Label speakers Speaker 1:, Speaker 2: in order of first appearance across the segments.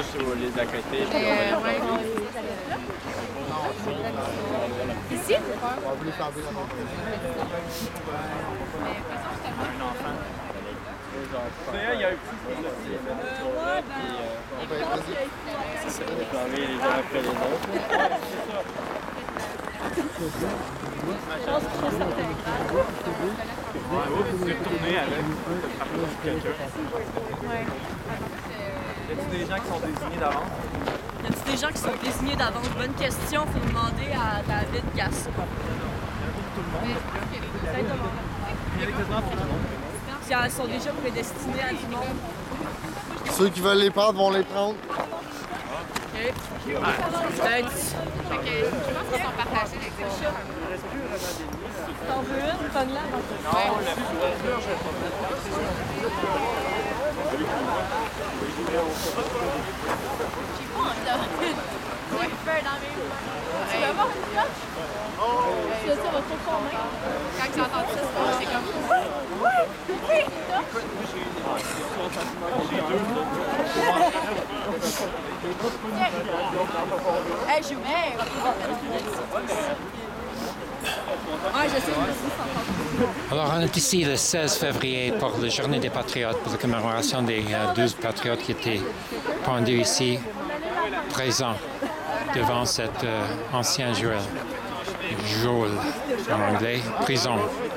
Speaker 1: sur les à côté.
Speaker 2: Ici?
Speaker 1: On voulait faire des enfants. Il y a un petit c'est ça, de parler les uns après les autres. Vous pouvez tourner avec quelqu'un. Y a-t-il des gens qui sont désignés d'avance?
Speaker 2: Y a-t-il des gens qui sont désignés d'avance? Bonne question, il faut demander à David Gasson.
Speaker 1: Tout le monde. Il y a quasiment tout le monde.
Speaker 2: Puis elles sont déjà prédestinées à du monde.
Speaker 1: Ceux qui veulent les prendre vont les prendre.
Speaker 2: OK. Peut-être.
Speaker 3: Je pense qu'ils sont partagés avec les chats.
Speaker 2: T'en veux une? Donne-la.
Speaker 1: Non, la couverture, je vais pas mettre.
Speaker 3: J'ai pas envie d'avoir une peur dans mes mains. Tu veux avoir une cloche? Ça va trop fondre. Quand j'ai entendu ça, c'est comme... Oui! Hey, j'ai oublié. Ouais, je sais.
Speaker 4: Alors, on est ici le 16 février pour la Journée des Patriotes, pour la commémoration des 12 patriotes qui étaient pendus ici, présents devant cet ancien geôle en anglais, prison.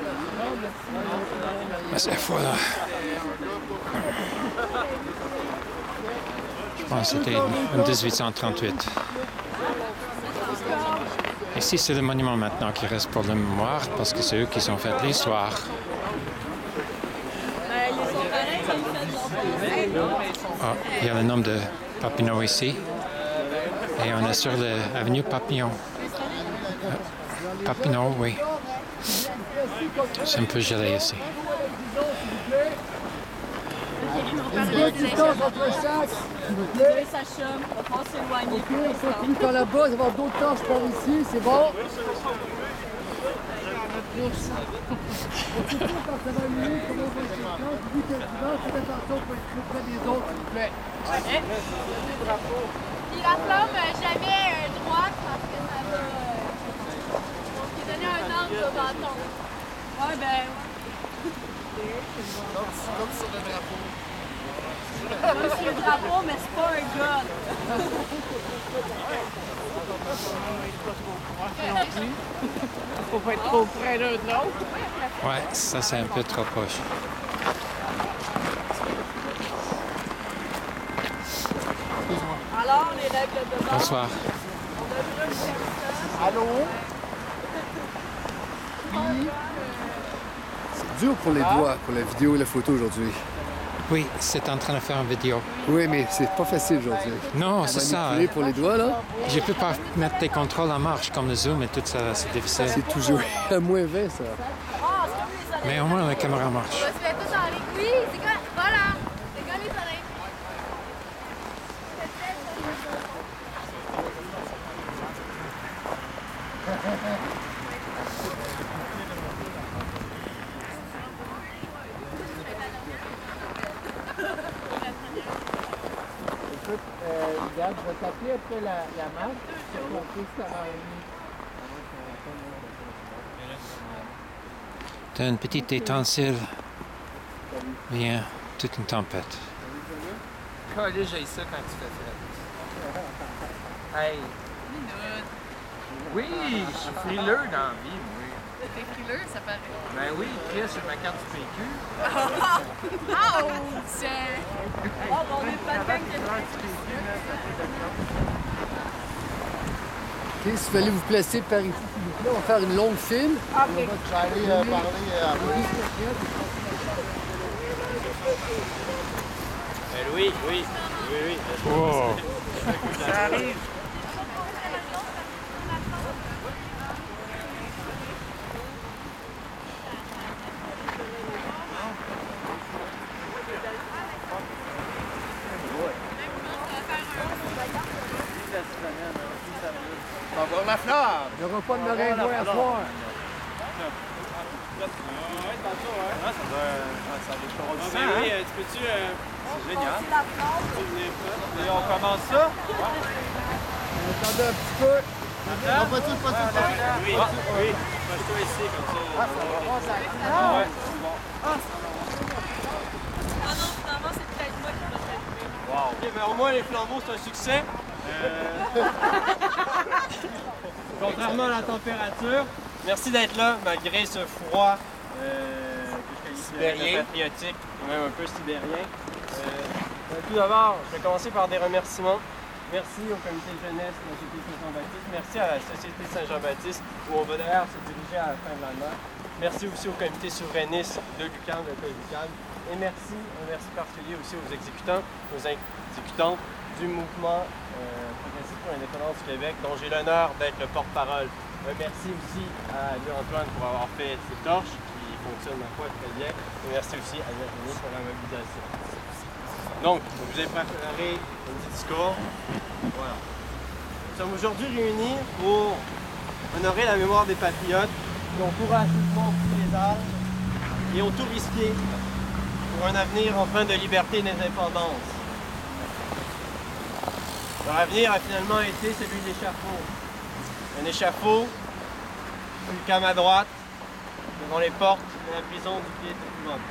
Speaker 4: Mais cette fois-là, je pense que c'était en 1838. Ici, c'est le monument maintenant qui reste pour la mémoire, parce que c'est eux qui ont fait l'histoire. Ah, il y a le nom de Papineau ici. Et on est sur l'avenue Papillon. Papineau, oui. C'est un peu gelé ici.
Speaker 5: Distance entre chaque, s'il vous plaît.
Speaker 2: Sacha, on va pas s'éloigner.
Speaker 5: On finit par là-bas, il va y avoir d'autres tâches par ici, c'est bon? Quand ça va mieux, comme on voit le question, vu qu'il y a du vent, faites attention pour être plus près des autres, s'il vous plaît.
Speaker 3: Puis la flamme, jamais droite parce que ça va... On s'est donné un angle au bâton.
Speaker 2: Ouais, ben...
Speaker 1: Comme sur le drapeau.
Speaker 2: Moi, je suis le drapeau, mais c'est pas un gun.
Speaker 6: Faut pas être trop près l'un de l'autre.
Speaker 4: Ouais, ça c'est un peu trop proche.
Speaker 2: Alors, les règles de base.
Speaker 4: Bonsoir.
Speaker 1: Allô?
Speaker 5: C'est dur pour les doigts, pour la vidéo et la photo aujourd'hui.
Speaker 4: Oui, c'est en train de faire une vidéo.
Speaker 5: Oui, mais c'est pas facile aujourd'hui.
Speaker 4: Non, c'est ça.
Speaker 5: Manipuler pour les doigts, là,
Speaker 4: Je peux pas mettre tes contrôles en marche comme le zoom et tout ça, c'est difficile.
Speaker 5: c'est toujours à moins 20, ça.
Speaker 4: Mais au moins la caméra marche.
Speaker 3: On va se mettre tous en ligne. Oui, c'est quoi? Voilà! C'est quoi les soleils?
Speaker 6: Écoute, regarde, je vais t'appeler après la marche pour qu'on puisse savoir.
Speaker 4: T'as une petite étincelle. Bien, toute une tempête.
Speaker 6: Calé, j'ai ça quand tu fais ça. Hey! Oui, je suis frileux dans la vie, moi.
Speaker 3: T'es frileux, ça paraît.
Speaker 6: Ben oui, Chris, j'ai ma carte du PQ.
Speaker 3: Ouch!
Speaker 2: Oh, bon, on est pas de gang
Speaker 5: OK, s'il fallait vous placer par ici, s'il vous plaît, on va faire une longue file.
Speaker 1: J'allais parler après. Oui, oui, oui, oui.
Speaker 4: Wow.
Speaker 6: Ça arrive.
Speaker 1: On va voir la flamme.
Speaker 5: Il n'y aura pas de maringouin à soir.
Speaker 1: Oui, tu peux-tu... C'est génial. Et on commence ça?
Speaker 5: Attendez un petit peu. Non, pas tout, pas tout.
Speaker 1: Oui, oui. Pose-toi ici, comme ça.
Speaker 5: Ah, ça va.
Speaker 1: Ah, ouais, c'est bon.
Speaker 2: Ah non, finalement, c'est peut-être moi qui vais t'allumer.
Speaker 1: Wow. OK, mais au moins, les flambeaux, c'est un succès. Contrairement à la température, merci d'être là, malgré ce froid que je qualifie de patriotique, et même un peu sibérien. Tout d'abord, je vais commencer par des remerciements. Merci au comité de jeunesse de la Société Saint-Jean-Baptiste. Merci à la Société Saint-Jean-Baptiste, où on va d'ailleurs se diriger à la fin de l'année. Merci aussi au comité souverainiste de l'UQAM, de l'école UQAM. Et merci, un merci particulier aussi aux exécutants, aux exécutantes du mouvement progressiste pour l'indépendance du Québec, dont j'ai l'honneur d'être le porte-parole. Un merci aussi à Louis-Antoine pour avoir fait ces torches, qui fonctionnent ma foi très bien. Et merci aussi à Virginie pour la mobilisation. Donc, je vous ai préparé un petit discours. Voilà. Nous sommes aujourd'hui réunis pour honorer la mémoire des patriotes qui ont courageusement pris les armes et ont tout risqué pour un avenir empreint de liberté et d'indépendance. Leur avenir a finalement été celui de l'échafaud. Un échafaud, une cam à droite, devant les portes de la prison du pied de Cuba.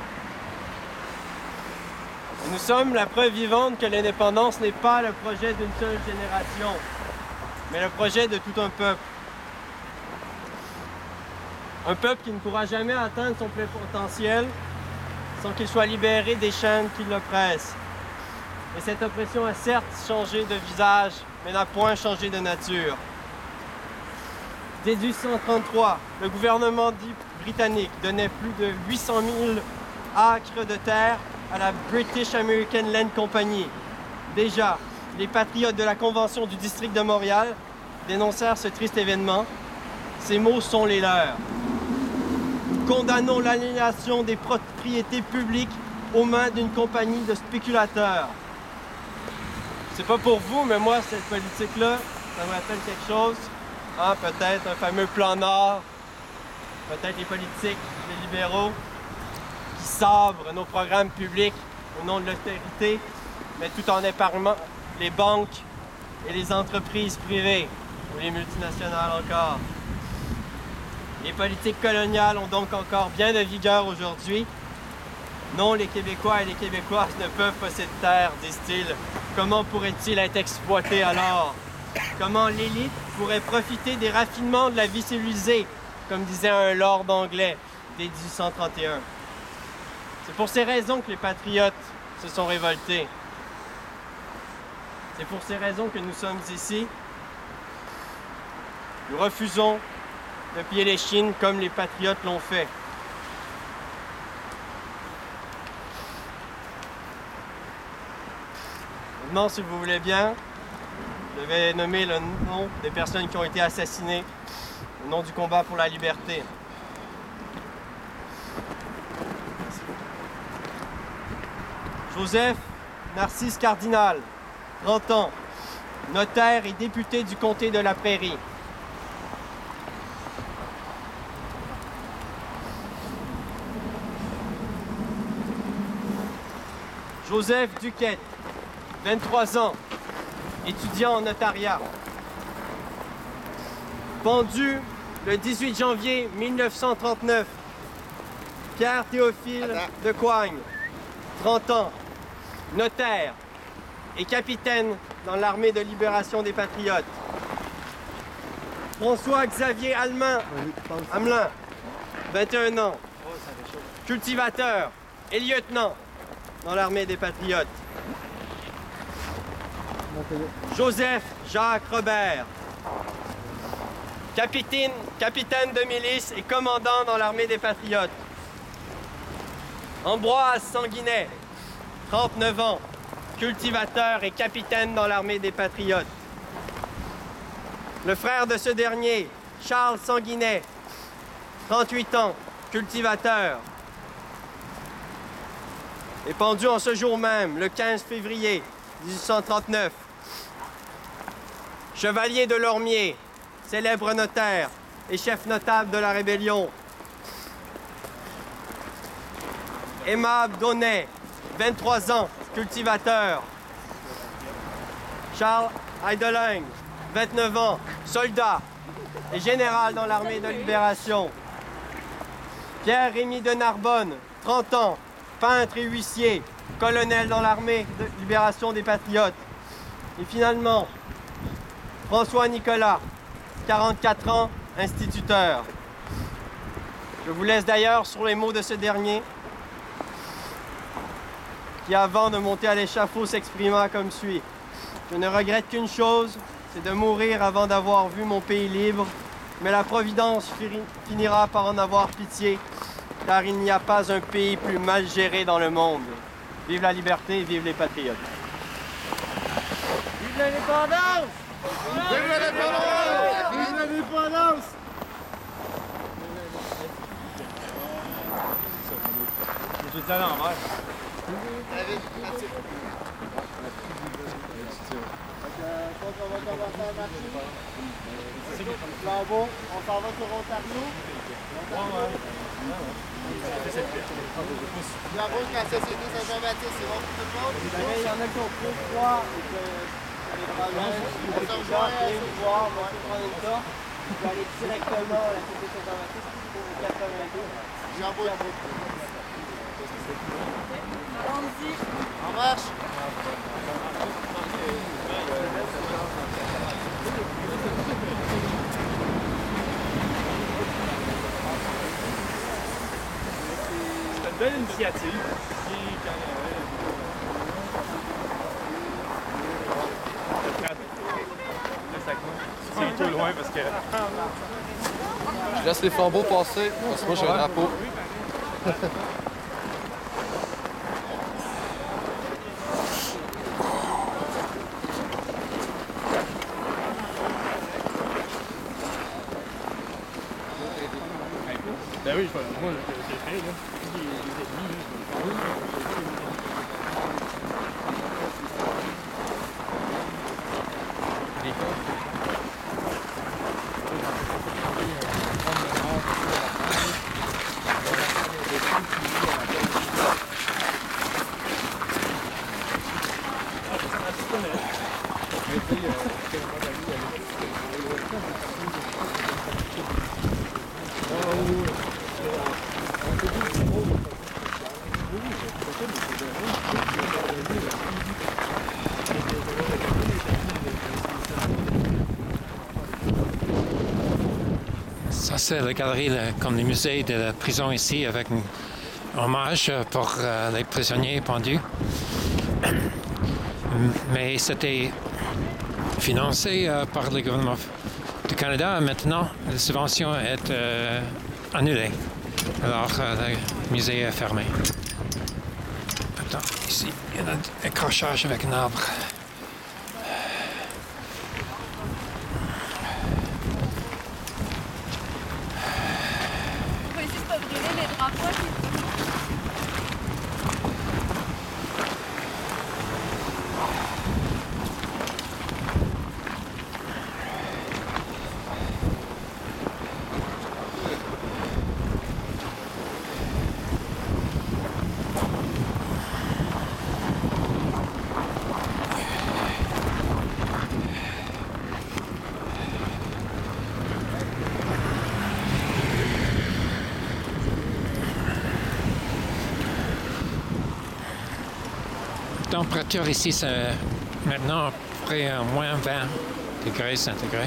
Speaker 1: Nous sommes la preuve vivante que l'indépendance n'est pas le projet d'une seule génération, mais le projet de tout un peuple. Un peuple qui ne pourra jamais atteindre son plein potentiel sans qu'il soit libéré des chaînes qui l'oppressent. Et cette oppression a certes changé de visage, mais n'a point changé de nature. Dès 1833, le gouvernement britannique donnait plus de 800 000 acres de terre à la British American Land Company. Déjà, les patriotes de la Convention du district de Montréal dénoncèrent ce triste événement. Ces mots sont les leurs. Nous condamnons l'aliénation des propriétés publiques aux mains d'une compagnie de spéculateurs. C'est pas pour vous, mais moi, cette politique-là, ça me rappelle quelque chose. Ah, peut-être un fameux plan Nord, peut-être les politiques, les libéraux, qui sabrent nos programmes publics au nom de l'austérité, mais tout en épargnant les banques et les entreprises privées, ou les multinationales encore. Les politiques coloniales ont donc encore bien de vigueur aujourd'hui. Non, les Québécois et les Québécoises ne peuvent posséder de terre, disent-ils. Comment pourrait-il être exploité alors? Comment l'élite pourrait profiter des raffinements de la vie civilisée, comme disait un lord anglais dès 1831? C'est pour ces raisons que les patriotes se sont révoltés. C'est pour ces raisons que nous sommes ici. Nous refusons de piller les Chines comme les patriotes l'ont fait. Maintenant, si vous voulez bien, je vais nommer le nom des personnes qui ont été assassinées au nom du combat pour la liberté. Joseph Narcisse Cardinal, 30 ans, notaire et député du comté de la Prairie. Joseph Duquette, 23 ans, étudiant en notariat. Pendu le 18 janvier 1939, Pierre Théophile de Coigne, 30 ans, notaire et capitaine dans l'armée de libération des Patriotes. François-Xavier Hamelin, 21 ans, cultivateur et lieutenant dans l'armée des Patriotes. Joseph Jacques Robert, capitaine de milice et commandant dans l'armée des Patriotes. Ambroise Sanguinet, 39 ans, cultivateur et capitaine dans l'armée des Patriotes. Le frère de ce dernier, Charles Sanguinet, 38 ans, cultivateur. Est pendu en ce jour même, le 15 février 1839. Chevalier de Lormier, célèbre notaire et chef notable de la rébellion. Aimable Donnet, 23 ans, cultivateur. Charles Heideling, 29 ans, soldat et général dans l'armée de libération. Pierre-Rémy de Narbonne, 30 ans, peintre et huissier, colonel dans l'armée de libération des Patriotes. Et finalement, François Nicolas, 44 ans, instituteur. Je vous laisse d'ailleurs sur les mots de ce dernier, qui avant de monter à l'échafaud s'exprima comme suit. Je ne regrette qu'une chose, c'est de mourir avant d'avoir vu mon pays libre, mais la Providence finira par en avoir pitié, car il n'y a pas un pays plus mal géré dans le monde. Vive la liberté, vive les patriotes.
Speaker 6: Vive l'indépendance! Vive l'indépendance! Vive l'indépendance!
Speaker 1: Je dis à l'envers.
Speaker 6: On va commencer à marcher. Flambeau, on s'en va sur Ontario. La route de la Société Saint-Jean-Baptiste, c'est bon pour tout le monde?
Speaker 1: Il y en a qui ont trop froid et que les problèmes,
Speaker 6: On se rejoint à ce
Speaker 1: soir, on va prendre le tas. Je vais aller directement à la Société Saint-Jean-Baptiste pour le 82.
Speaker 6: Jean-Bouy.
Speaker 2: Allons-y.
Speaker 6: En marche!
Speaker 7: C'est une belle initiative. C'est un peu loin parce que...
Speaker 8: Je laisse les flambeaux passer, parce que moi j'ai un drapeau.
Speaker 7: Ben oui, moi, j'ai fait, là. Les ennemis,
Speaker 4: Ça, c'est la galerie comme le musée de la prison ici, avec un hommage pour les prisonniers pendus. Mais c'était financé par le gouvernement du Canada. Maintenant, la subvention est annulée. Alors, le musée est fermé. Attends, ici, il y a un accrochage avec un arbre.
Speaker 3: On va essayer de pas brûler les drapeaux.
Speaker 4: La température ici, c'est maintenant à peu près à moins 20 degrés centigrés.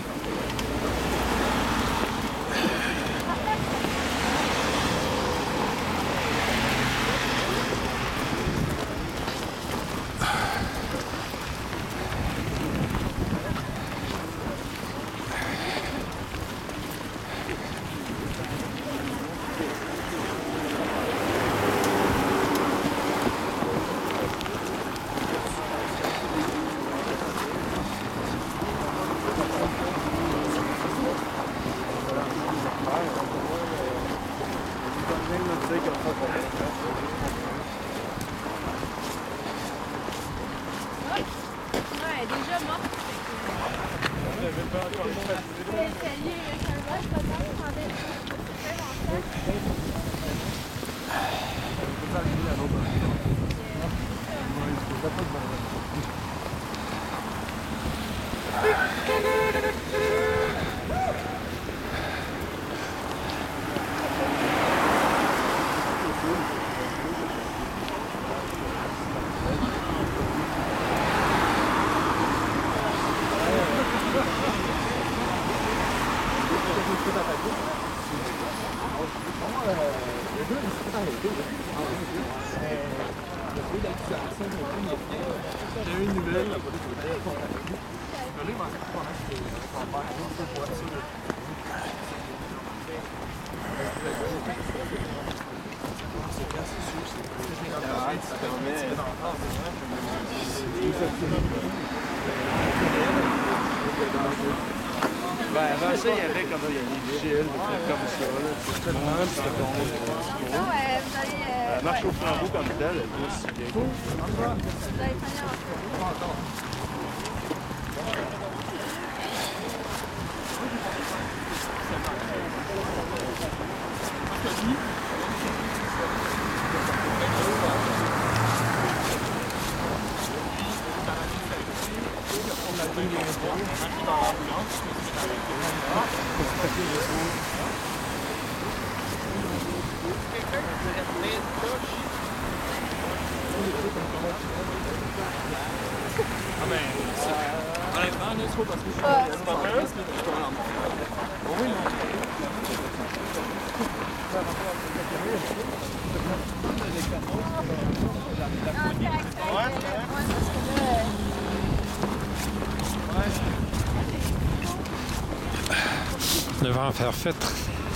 Speaker 3: Ouais, elle est déjà morte. Salut, un
Speaker 9: Ben, avant ça, il y avait comme il y a des vigiles, des trucs comme ça. C'était bon, c'était bon. La marche au flambeau comme telle, elle est pas si bien.
Speaker 4: Le vent faire fêtre.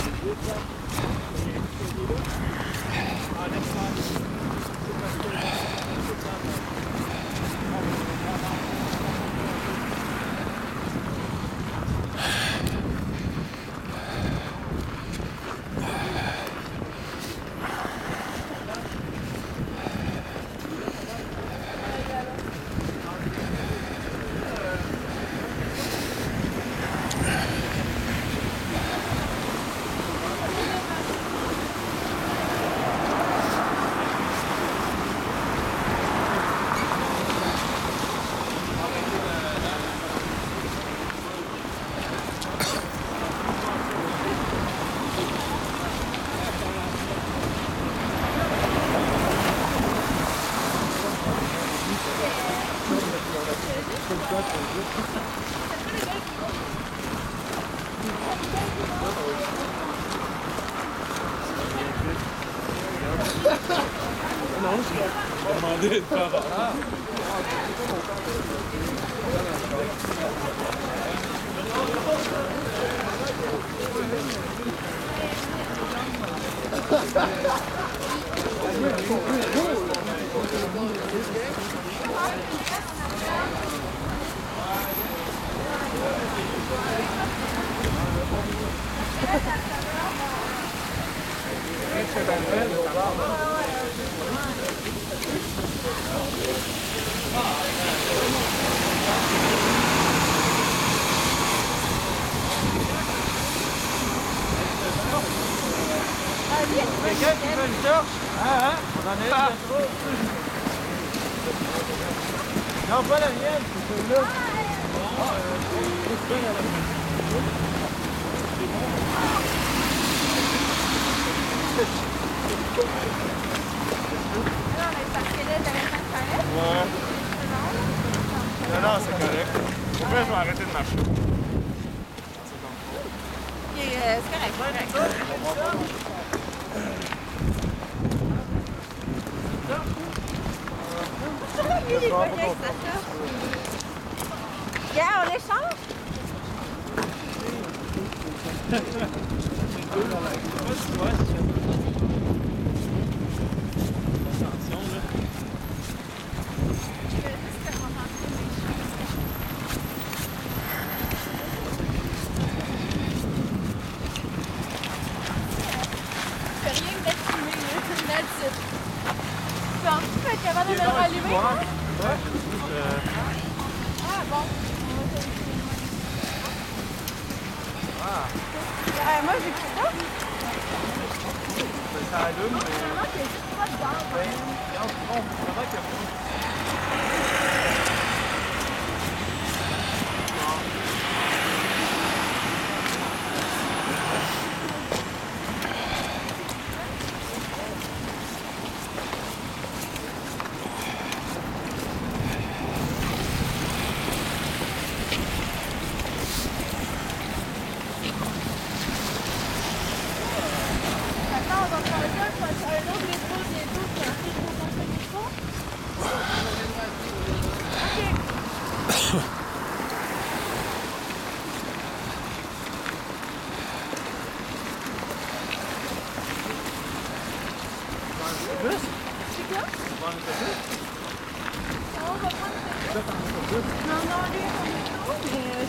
Speaker 1: Quelqu'un qui veut une torche? Ah, hein? On en a une. Non, pas la mienne, c'est celle-là. Ouais. Non, c'est correct. Après, je vais arrêter de marcher.
Speaker 3: C'est correct. Yeah, on échange? Moi, j'ai pris ça.
Speaker 1: Ça allume, mais... Regarde, vraiment qu'il y a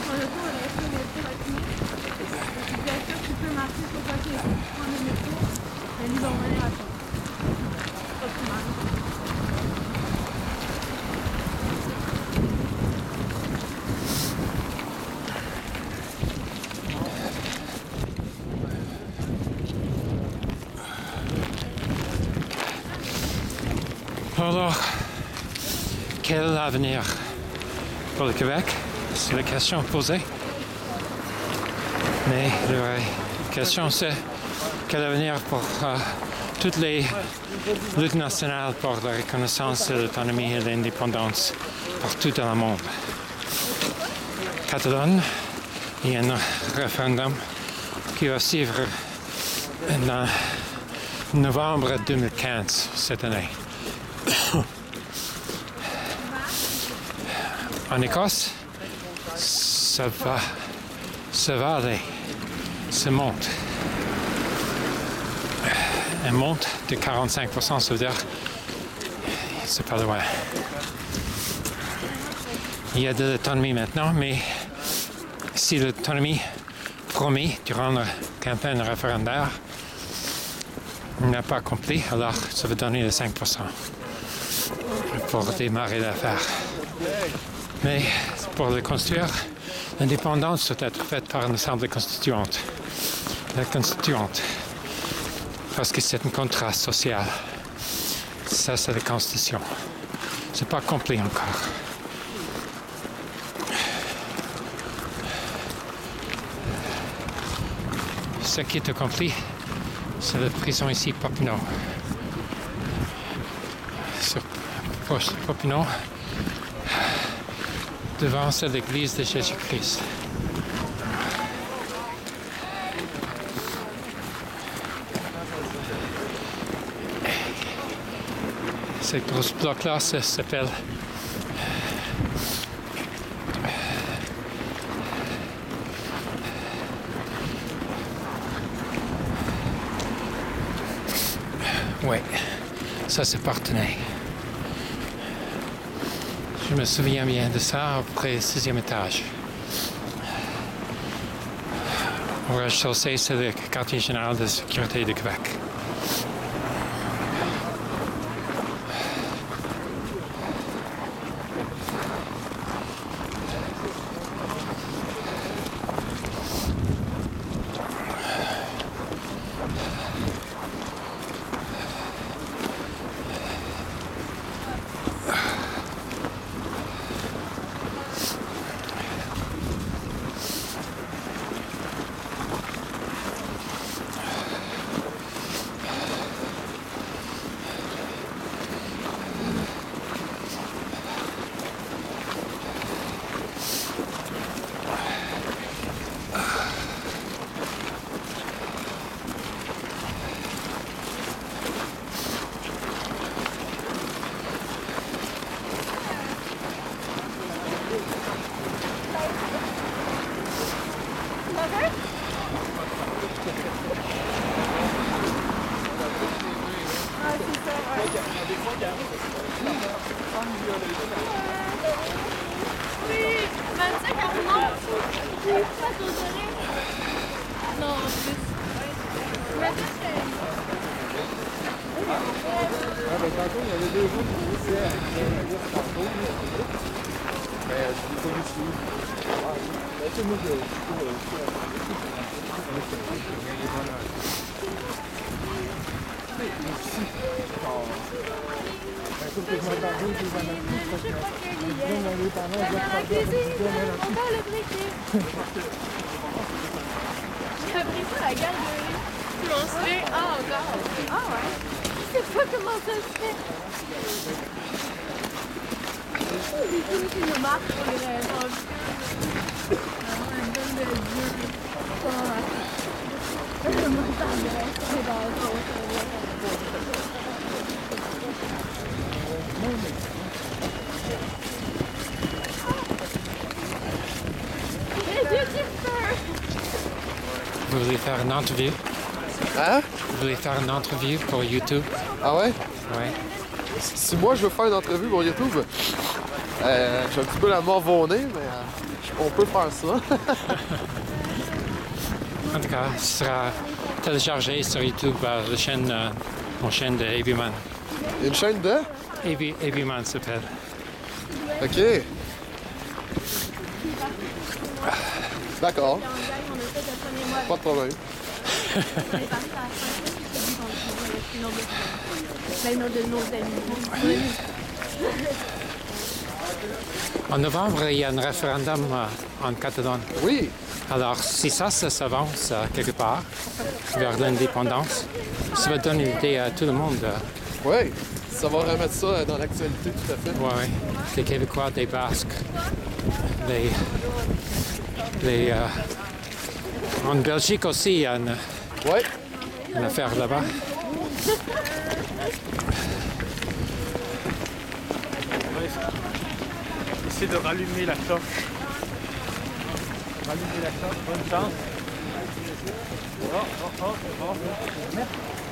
Speaker 3: prends le tour, reste au métro rapidement. Bien sûr, tu peux marcher sur quoi tu prends le métro, mais lui va revenir à toi. Pas plus mal.
Speaker 4: Alors, quel avenir pour le Québec? C'est la question posée. Mais la vraie question, c'est quel avenir pour toutes les luttes nationales pour la reconnaissance de l'autonomie et de l'indépendance partout dans le monde. Catalogne, il y a un référendum qui va suivre en novembre 2015, cette année. En Écosse, ça va aller, ça monte. Elle monte de 45%, ça veut dire c'est pas loin. Il y a de l'autonomie maintenant, mais si l'autonomie promis durant la campagne référendaire n'a pas accompli, alors ça va donner les 5% pour démarrer l'affaire. Mais pour le construire, l'indépendance doit être faite par une assemblée constituante. La constituante. Parce que c'est un contrat social. Ça, c'est la Constitution. C'est pas complet encore. Ce qui est accompli, c'est la prison ici, Papineau. Sur Papineau, devant c'est l'église de Jésus-Christ. Cette grosse bloc-là, ça s'appelle oui, ça c'est Parthenay. Je me souviens bien de ça après le 6e étage. Au rez-de-chaussée, c'est le quartier général de sécurité de Québec.
Speaker 3: Oui, 25 à remonte. Non, en plus.
Speaker 6: Ah, ben, tantôt, il y avait 2 jours qui disaient à la liste tantôt. Mais je l'ai pas vu suivre. Ben, tu sais, moi,
Speaker 3: J'ai appris ça à la garderie. On se fait. Ah, encore. Ah, ouais. Je sais pas comment ça se fait. Des films qui nous marquent pour les raisons obscures. Vraiment, une donne de Dieu. Moi, ça me dans le fond.
Speaker 4: Vous voulez faire une entrevue?
Speaker 8: Hein?
Speaker 4: Vous voulez faire une entrevue pour YouTube?
Speaker 8: Ah ouais?
Speaker 4: Oui.
Speaker 8: Si moi je veux faire une entrevue pour YouTube, j'ai un petit peu la mort au nez, mais On peut faire ça.
Speaker 4: En tout cas, ce sera téléchargé sur YouTube par la chaîne, mon chaîne de Heavyman.
Speaker 8: Une chaîne de?
Speaker 4: Heavyman s'appelle.
Speaker 8: OK. D'accord. Pas de problème.
Speaker 4: En novembre, il y a un référendum en Catalogne.
Speaker 8: Oui.
Speaker 4: Alors, si ça s'avance quelque part vers l'indépendance, ça va donner une idée à tout le monde.
Speaker 8: Oui. Ça va remettre ça dans l'actualité, tout à fait.
Speaker 4: Oui. Des Québécois, des Basques, en Belgique aussi, il y a une affaire là-bas.
Speaker 7: Essayer de rallumer la torche. Rallumer la torche, bonne chance. Merde.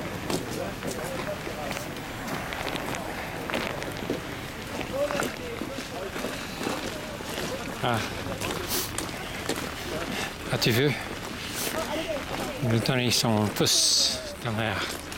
Speaker 4: Ah. As-tu vu? Il nous donne son pouce dans l'air.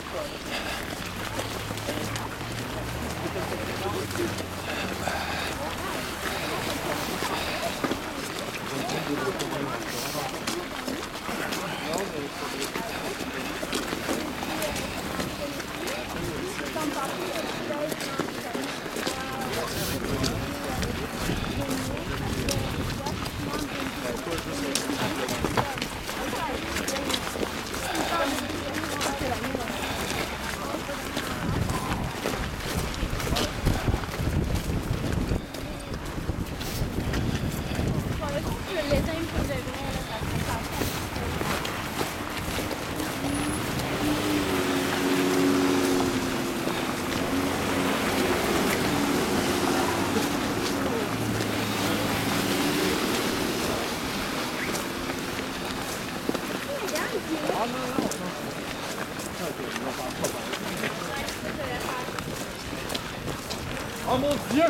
Speaker 7: Oh mon Dieu!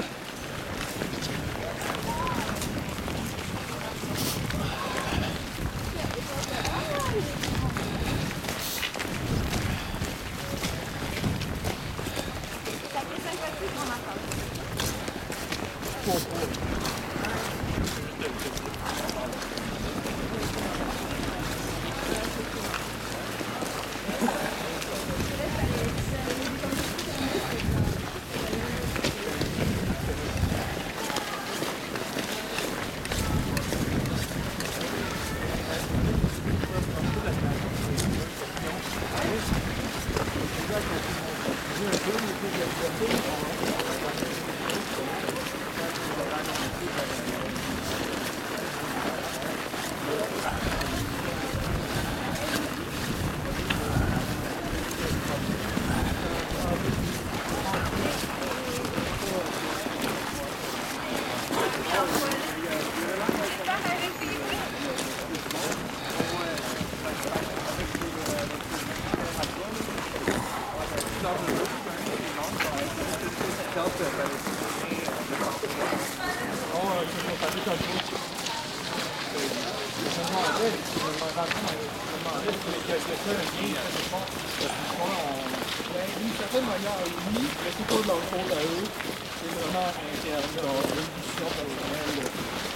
Speaker 7: D'une certaine manière, oui, mais c'est pas de leur faute à eux. C'est vraiment interne, leur édition personnelle.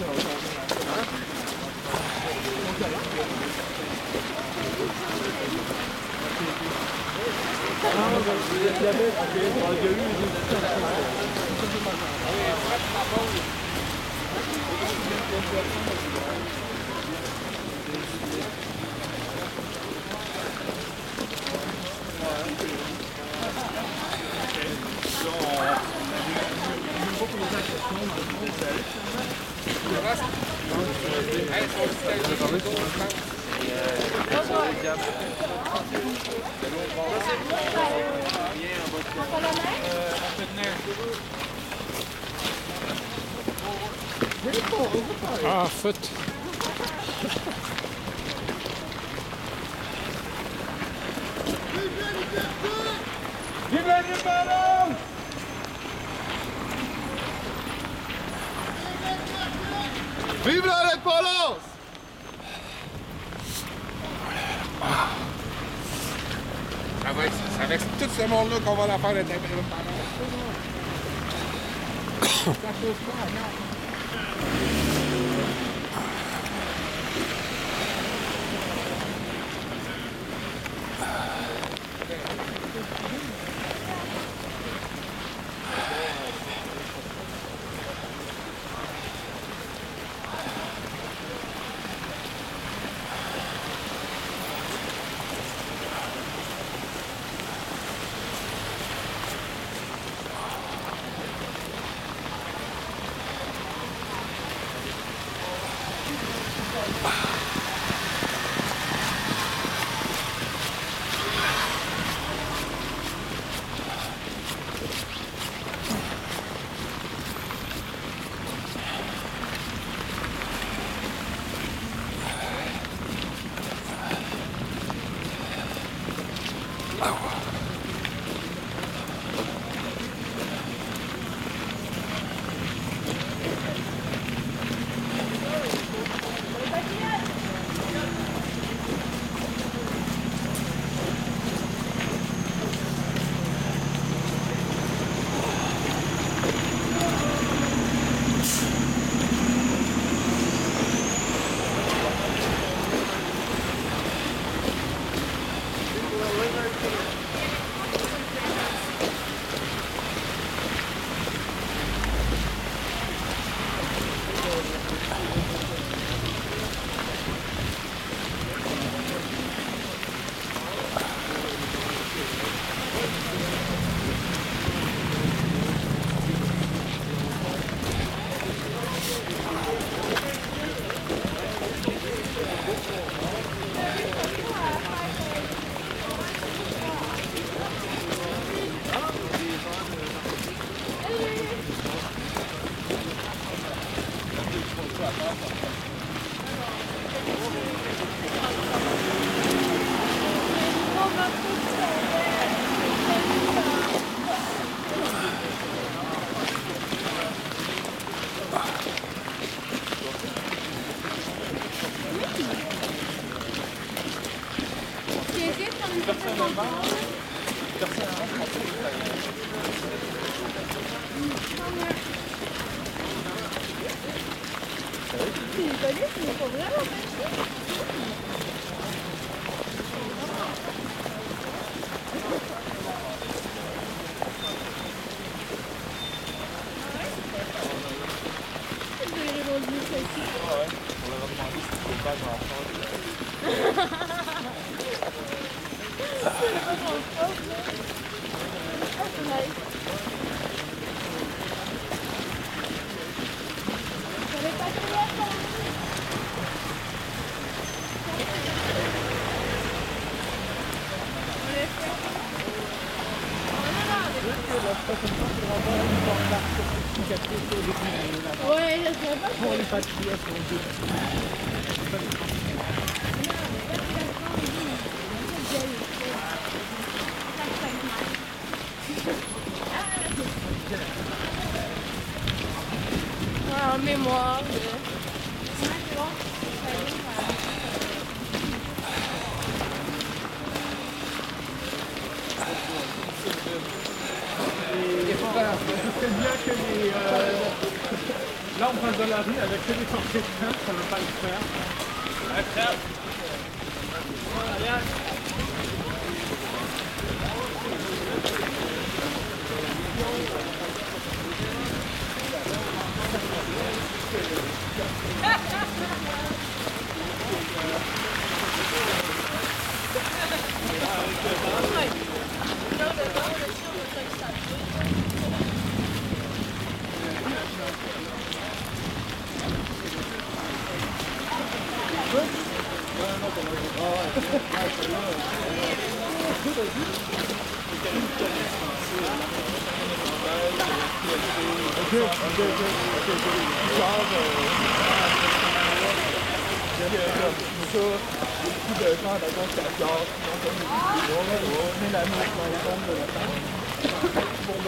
Speaker 4: Ah, foot.
Speaker 7: Vive l'indépendance!
Speaker 6: Vive l'indépendance!
Speaker 10: C'est avec tout ce monde-là qu'on va la faire l'indépendance. Ça pose pas, non.
Speaker 3: Ouais, je sais pas pour les
Speaker 7: patriotes.
Speaker 3: En mémoire.
Speaker 7: C'est bien que les... là, on passe dans la rue avec que des sorties de train, ça ne va pas le faire. La crème.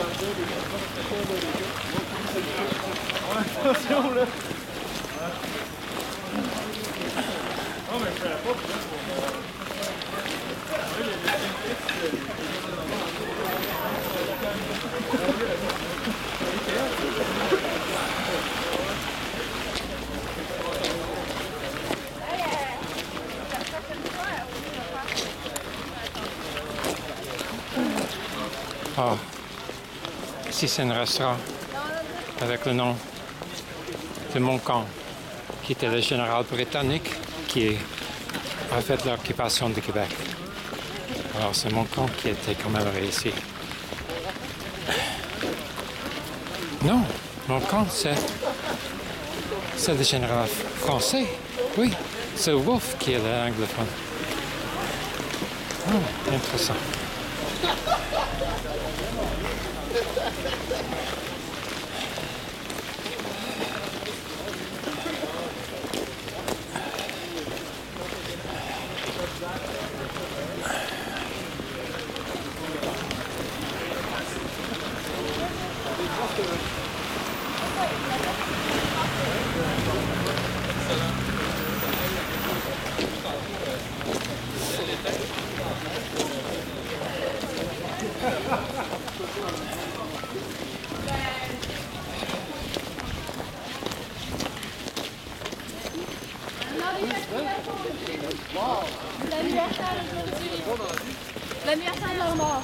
Speaker 7: Attention là.
Speaker 4: Ah, ici c'est un restaurant avec le nom de Montcalm, qui était le général britannique qui a fait l'occupation du Québec. Alors c'est Montcalm qui a été commémoré ici. Non, Montcalm c'est le général français. Oui, c'est Wolfe qui est l'anglophone. Oh, intéressant.
Speaker 3: L'anniversaire aujourd'hui. L'anniversaire de leur mort.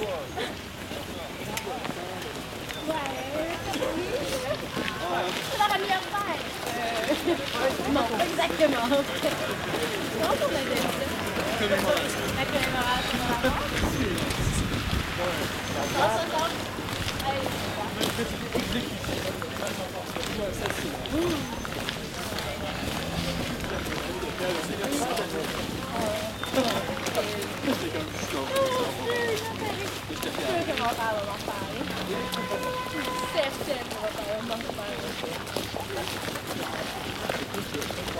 Speaker 3: Ouais. C'est leur anniversaire. Non, pas exactement. Comment on avait dit ça? La commémoration de la mort. Certaines, on va pas en parler.